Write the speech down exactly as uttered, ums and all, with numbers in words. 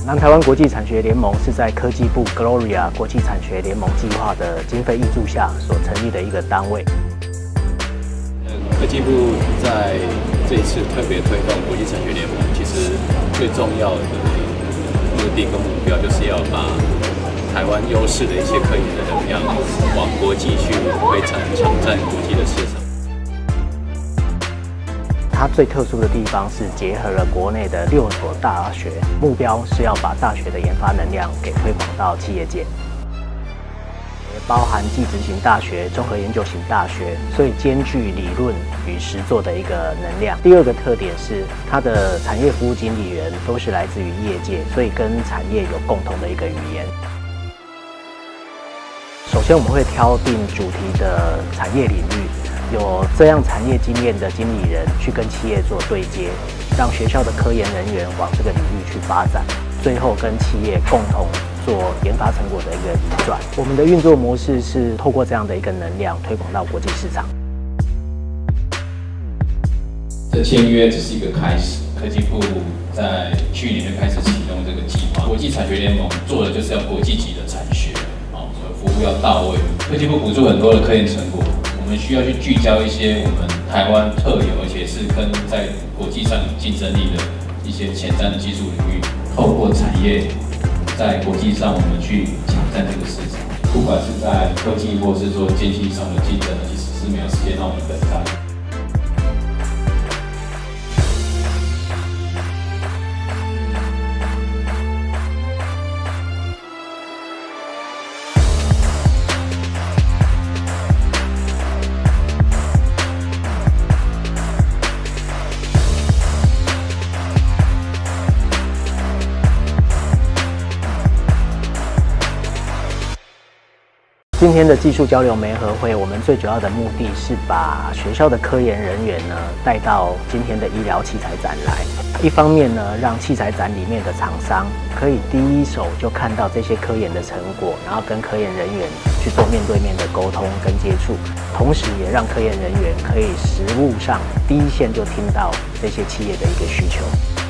南台湾国际产学联盟是在科技部 Gloria 国际产学联盟计划的经费挹注下所成立的一个单位。 科技部在这一次特别推动国际产学联盟，其实最重要的目的跟目标就是要把台湾优势的一些科研的能量往国际去推展，抢占国际的市场。 它最特殊的地方是结合了国内的六所大学，目标是要把大学的研发能量给推广到企业界，也包含技职型大学、综合研究型大学，所以兼具理论与实作的一个能量。第二个特点是它的产业服务经理人都是来自于业界，所以跟产业有共同的一个语言。首先，我们会挑定主题的产业领域。有这样产业经验的经理人去跟企业做对接，让学校的科研人员往这个领域去发展，最后跟企业共同做研发成果的一个移转。我们的运作模式是透过这样的一个能量推广到国际市场。 这签约只是一个开始，科技部在去年就开始启动这个计划。国际产学联盟做的就是要国际级的产学，哦，所以服务要到位。科技部补助很多的科研成果。我们需要去聚焦一些我们台湾特有，而且是跟在国际上有竞争力的一些前瞻的技术领域，透过产业在国际上我们去抢占这个市场。不管是在科技或是说经济上的竞争，其实是没有时间让我们等待。 今天的技术交流媒合会，我们最主要的目的是把学校的科研人员呢带到今天的医疗器材展来。一方面呢，让器材展里面的厂商可以第一手就看到这些科研的成果，然后跟科研人员去做面对面的沟通跟接触，同时也让科研人员可以实务上第一线就听到这些企业的一个需求。